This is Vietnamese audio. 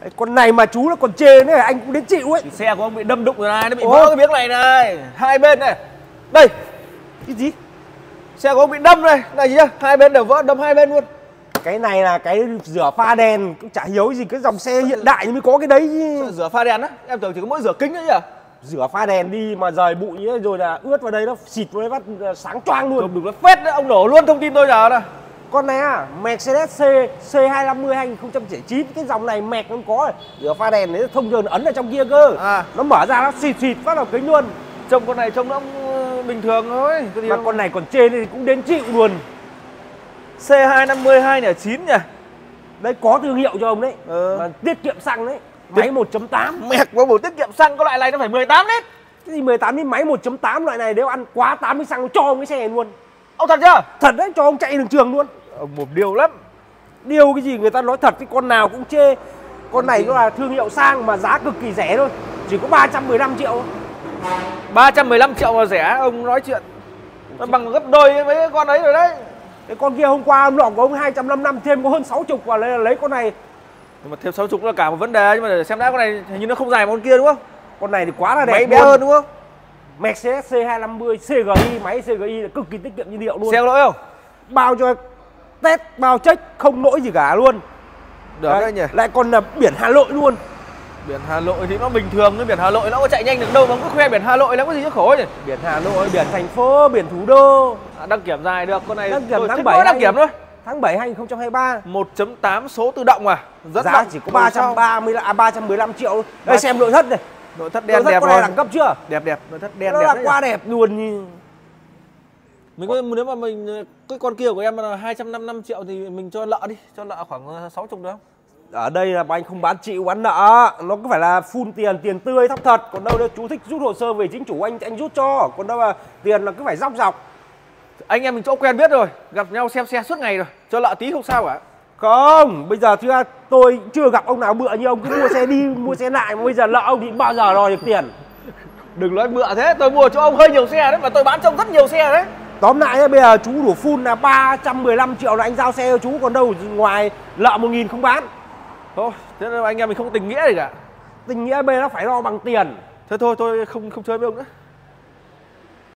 Con này mà chú nó còn chê nữa anh cũng đến chịu ấy. Thì xe của ông bị đâm đụng rồi này, nó bị vỡ cái miếng này này, hai bên này. Đây. Cái gì? Xe của ông bị đâm này gì nhá, hai bên đều vỡ, đâm hai bên luôn. Cái này là cái rửa pha đèn, cũng chả hiểu gì, cái dòng xe hiện đại mới có cái đấy chứ. Rửa pha đèn á? Em tưởng chỉ có mỗi rửa kính đấy nhỉ? Rửa pha đèn đi mà rời bụi ấy, rồi là ướt vào đây nó xịt vào đấy bắt sáng choang luôn. Đừng có phết đấy, ông đổ luôn thông tin tôi giờ này. Con này à, Mercedes C250 2009, cái dòng này mẹc không có. Rửa pha đèn đấy thông thường ấn ở trong kia cơ. Nó mở ra nó xịt phát vào kính luôn. Trông con này trông nó bình thường thôi. Cái gì mà con này còn trên thì cũng đến chịu luôn. C250 209 nhỉ? Đấy có thương hiệu cho ông đấy. Mà tiết kiệm xăng đấy. Máy 1.8. Mẹc với bộ tiết kiệm xăng, có loại này nó phải 18 lít. Cái gì 18 lít, máy 1.8 loại này nếu ăn quá 8 lít xăng nó cho ông cái xe này luôn. Ông thật chưa? Thật đấy, cho ông chạy đường trường luôn. Ông mồm điêu lắm. Điêu cái gì, người ta nói thật, cái con nào cũng chê. Con này nó là thương hiệu sang mà giá cực kỳ rẻ thôi. Chỉ có 315 triệu. 315 triệu mà rẻ, ông nói chuyện. Nó bằng gấp đôi mấy cái con ấy rồi đấy. Cái con kia hôm qua ông lọc của ông 255, thêm có hơn 60 vào lấy con này. Nhưng mà thêm 60 là cả một vấn đề, nhưng mà để xem đã, con này hình như nó không dài bằng con kia đúng không? Con này thì quá là đẹp. Máy bé hơn đúng không? Mercedes C250 CGI, máy CGI là cực kỳ tiết kiệm nhiên liệu luôn. Xe có lỗi không? Bao cho test, bao check không lỗi gì cả luôn. Được đấy nhỉ. Lại còn là biển Hà Nội luôn. Biển Hà Nội thì nó bình thường, cái biển Hà Nội nó có chạy nhanh được đâu mà cứ khoe biển Hà Nội lắm, có gì chứ khổ nhỉ. Biển Hà Nội, biển thành phố, biển thủ đô. Đăng kiểm dài được, con này đăng kiểm tháng 7 đăng kiểm thôi. Tháng 7 2023. 1.8 số tự động mà. Rất giá động. Chỉ có 315 triệu. Đây xem nội thất này. Nội thất đen đẹp rồi. rồi. Đẳng cấp chưa? Đẹp, nội thất đen nó đẹp. Nó là quá đẹp luôn. Mình có, nếu mà mình cái con kia của em là 255 triệu thì mình cho lợ đi, cho lợ khoảng 60 được không? Ở đây là anh không bán chịu bán nợ, nó cứ phải là full tiền tươi thóc thật. Còn đâu chú thích rút hồ sơ về chính chủ anh rút cho. Còn đâu là tiền là cứ phải dóc dọc. Anh em mình chỗ quen biết rồi, gặp nhau xem xe suốt ngày rồi, cho lợ tí không sao cả. Không, bây giờ tôi chưa gặp ông nào bựa như ông, cứ mua xe đi mua xe lại mà bây giờ lợ ông thì bao giờ đòi được tiền. Đừng nói bựa thế, tôi mua cho ông hơi nhiều xe đấy, mà tôi bán cho ông rất nhiều xe đấy. Tóm lại bây giờ chú đủ full là 315 triệu là anh giao xe cho chú, còn đâu ngoài lợ 1.000 không bán. Thôi, thế nên anh em mình không có tình nghĩa gì cả. Tình nghĩa bây giờ nó phải lo bằng tiền. Thế thôi, tôi không chơi với ông nữa.